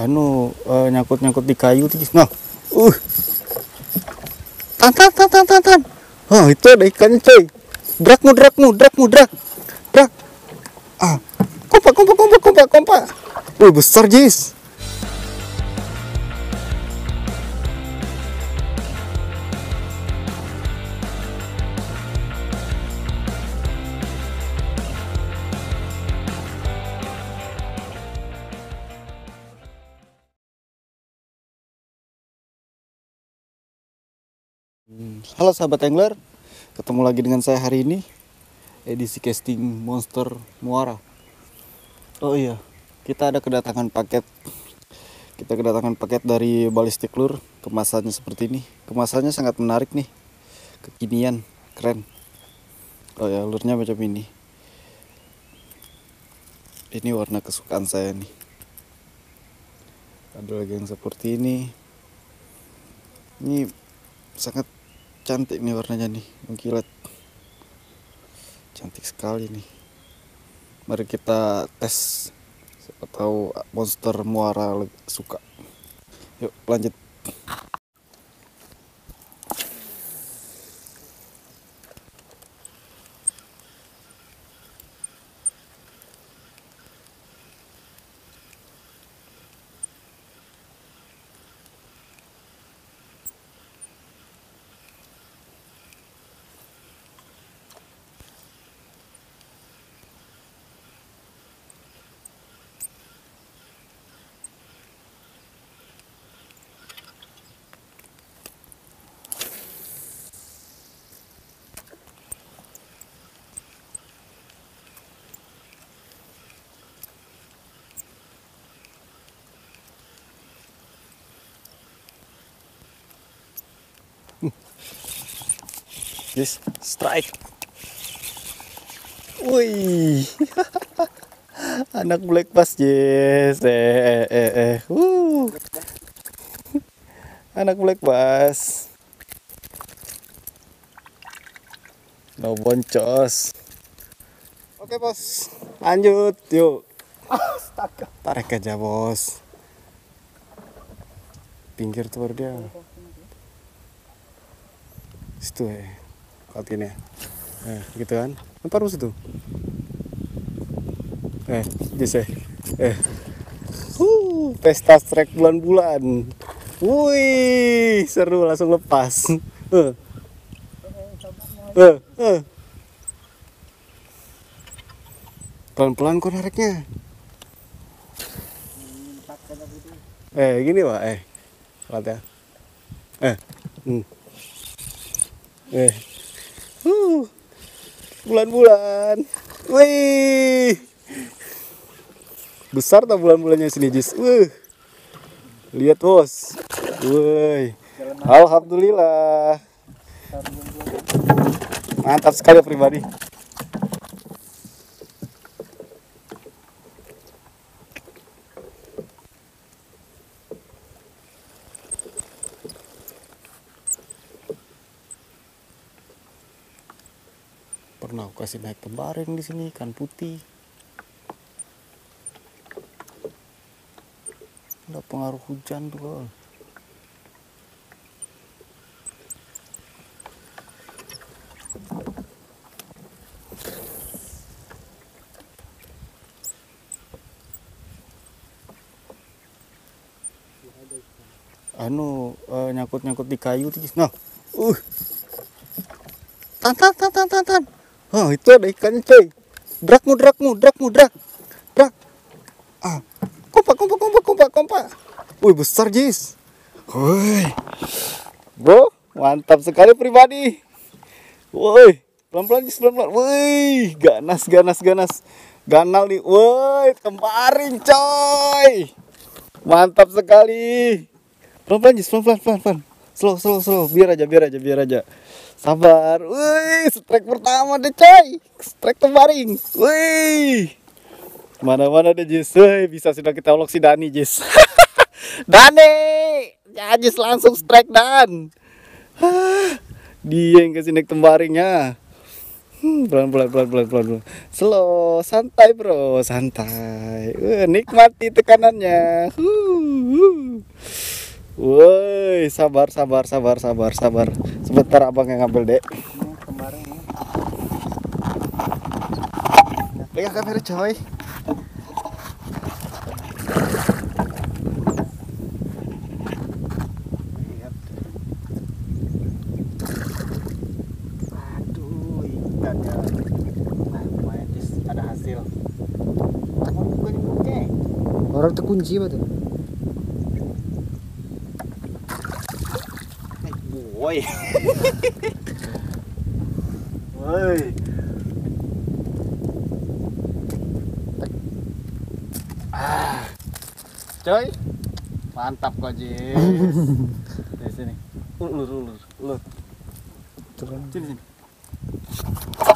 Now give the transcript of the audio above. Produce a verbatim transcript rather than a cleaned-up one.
anu uh, nyangkut-nyangkut di kayu tuh. Nah, uh, tan tan tan tan tan tan. Oh, itu ada ikannya coy. Drak mudrak mudrak mudrak. Drak. Ah, kompak kompak kompak kompak kompak. Wih, besar Jis. Halo sahabat angler, ketemu lagi dengan saya hari ini edisi casting monster muara. Oh iya, kita ada kedatangan paket. Kita kedatangan paket dari Ballistic Lure. Kemasannya seperti ini. Kemasannya sangat menarik nih, kekinian, keren. Oh ya, lurnya macam ini. Ini warna kesukaan saya nih. Ada lagi yang seperti ini. Ini sangat cantik nih warnanya nih, mengkilat, cantik sekali nih. Mari kita tes, siapa tahu monster muara suka. Yuk lanjut. Yes, strike. Wih, anak black bass, yes, eh, eh, eh, eh. Uh. Anak black bass. No boncos. Oke bos, lanjut, yuk. Astaga. Tarik aja bos. Pinggir tuh baru dia. Situ ya. Kaut gini ya, eh, gitu kan, lempar musuh tuh, eh, Jis eh, eh, uh, pesta strike bulan-bulan, wih, seru langsung lepas, eh, eh, eh, pelan-pelan kok nariknya, eh, gini pak, eh, lihat ya, eh, hmm. eh. Uh, bulan-bulan, wih, besar tak bulan-bulannya sini Jis, uh, lihat bos, wih, alhamdulillah, mantap sekali pribadi. Pernah aku kasih naik tembaring di sini, ikan putih. Ada pengaruh hujan tuh. Anu uh, nyangkut-nyangkut di kayu tuh. Nah, uh, tan tan tan tan tan tan. Oh, itu ada ikannya coy. Drak mudrak mudrak mudrak. Drak. Ah, kompak kompak kompak kompak kompak. Wih, besar Jis. Woi. Bro, mantap sekali pribadi. Woi, pelan-pelan Jis, pelan-pelan. Wih, ganas ganas ganas. Ganal nih. Woi, kemarin coy. Mantap sekali. Pelan-pelan Jis, pelan-pelan pelan-pelan. Slow slow slow, biar aja biar aja biar aja. Sabar, wih, strike pertama deh coy, strike tembaring, wih, mana-mana deh Jis, wih, bisa sudah kita olok si Dani Jis, Dani, ya Jis langsung strike Dan, dia yang kasih naik tembaringnya, pelan pelan pelan pelan pelan, slow, santai bro, santai, wih, nikmati tekanannya, huh. Woi, sabar, sabar, sabar, sabar, sabar. Sebentar abang yang ngambil, Dek. Ini kemarin ini. Pegang kamera, coy. Lihat. Aduh, ikannya. Nah, lumayan Cis, ada hasil. Mau bukan buke. Orang terkunci apa tuh? Woi. Woi. Ah. Coy. Mantap kok, Jis. Di sini. Ulur, ulur, ulur. Turun. Sini, sini.